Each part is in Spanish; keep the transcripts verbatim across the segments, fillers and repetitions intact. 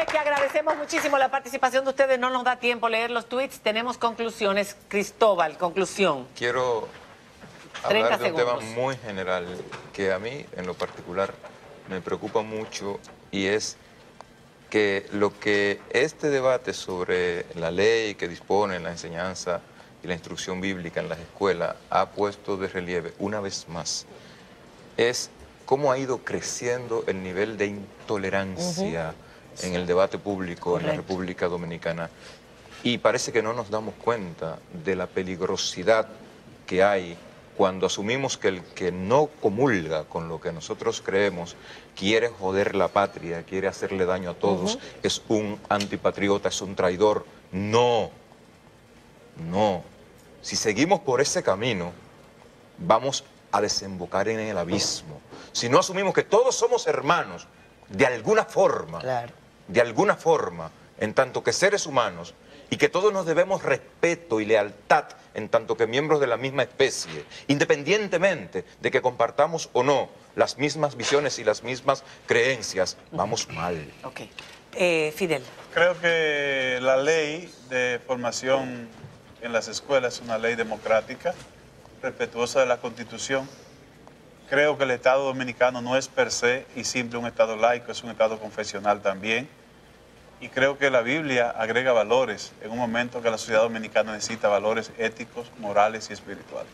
Señores, que agradecemos muchísimo la participación de ustedes. No nos da tiempo leer los tweets. Tenemos conclusiones. Cristóbal, conclusión. Quiero hablar de un tema muy general que a mí, en lo particular, me preocupa mucho, y es que lo que este debate sobre la ley que dispone la enseñanza y la instrucción bíblica en las escuelas ha puesto de relieve una vez más es cómo ha ido creciendo el nivel de intolerancia uh-huh. en el debate público Correcto. En la República Dominicana. Y parece que no nos damos cuenta de la peligrosidad que hay cuando asumimos que el que no comulga con lo que nosotros creemos quiere joder la patria, quiere hacerle daño a todos, uh-huh. es un antipatriota, es un traidor. No, no. Si seguimos por ese camino, vamos a desembocar en el abismo. Si no asumimos que todos somos hermanos, de alguna forma, claro. de alguna forma, en tanto que seres humanos, y que todos nos debemos respeto y lealtad en tanto que miembros de la misma especie, independientemente de que compartamos o no las mismas visiones y las mismas creencias, vamos mal. Ok. Eh, Fidel. Creo que la ley de formación en las escuelas es una ley democrática, respetuosa de la Constitución. Creo que el Estado Dominicano no es per se y simple un Estado laico, es un Estado confesional también. Y creo que la Biblia agrega valores en un momento que la sociedad dominicana necesita valores éticos, morales y espirituales.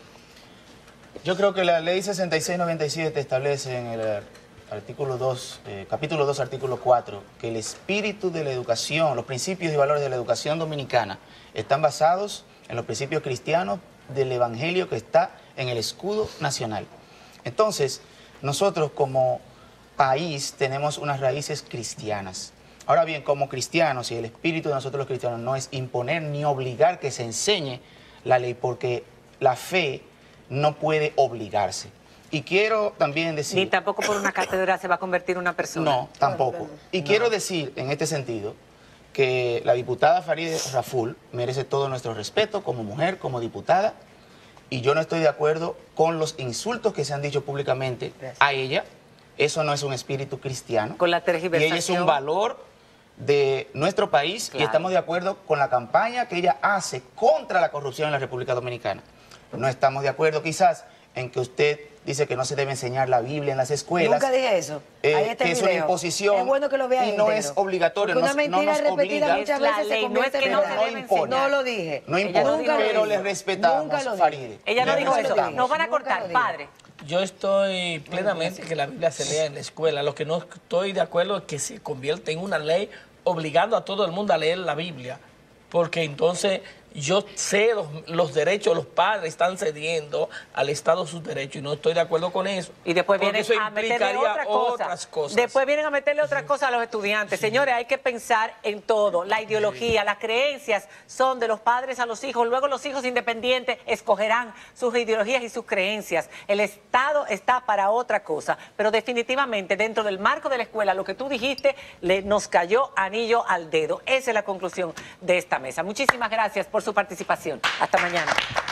Yo creo que la ley sesenta y seis noventa y siete establece en el artículo dos, eh, capítulo dos, artículo cuatro, que el espíritu de la educación, los principios y valores de la educación dominicana están basados en los principios cristianos del evangelio que está en el escudo nacional. Entonces, nosotros como país tenemos unas raíces cristianas. Ahora bien, como cristianos, y el espíritu de nosotros los cristianos no es imponer ni obligar que se enseñe la ley, porque la fe no puede obligarse. Y quiero también decir... Ni tampoco por una cátedra se va a convertir una persona. No, tampoco. Y no. quiero decir, en este sentido, que la diputada Farideh Raful merece todo nuestro respeto como mujer, como diputada, y yo no estoy de acuerdo con los insultos que se han dicho públicamente Gracias. a ella. Eso no es un espíritu cristiano. Con la tergiversación. Y ella es un valor de nuestro país claro. y estamos de acuerdo con la campaña que ella hace contra la corrupción en la República Dominicana. No estamos de acuerdo quizás en que usted dice que no se debe enseñar la Biblia en las escuelas. Nunca dije eso. Eh, Ahí está que el es video. una imposición es bueno que lo vea y no íntegro. es obligatorio. Porque una no, mentira no nos repetida obliga. muchas la veces ley, se convierte no es que en no verdad. se debe impone. No lo dije. No impone, no dijo pero eso. le respetamos, Nunca lo dije. Farideh. Ella no Le dijo eso. respetamos. Nos van a Nunca cortar, lo dije. padre. Yo estoy plenamente que la Biblia se lea en la escuela. Lo que no estoy de acuerdo es que se convierta en una ley obligando a todo el mundo a leer la Biblia. Porque entonces yo sé los, los derechos, los padres están cediendo al Estado sus derechos y no estoy de acuerdo con eso. Y después vienen eso a meterle otra cosa. otras cosas. Después vienen a meterle otra cosa a los estudiantes. Señores, hay que pensar en todo. La ideología, las creencias son de los padres a los hijos. Luego los hijos independientes escogerán sus ideologías y sus creencias. El Estado está para otra cosa. Pero definitivamente dentro del marco de la escuela, lo que tú dijiste, le, nos cayó anillo al dedo. Esa es la conclusión de esta mesa. Muchísimas gracias por su participación. Hasta mañana.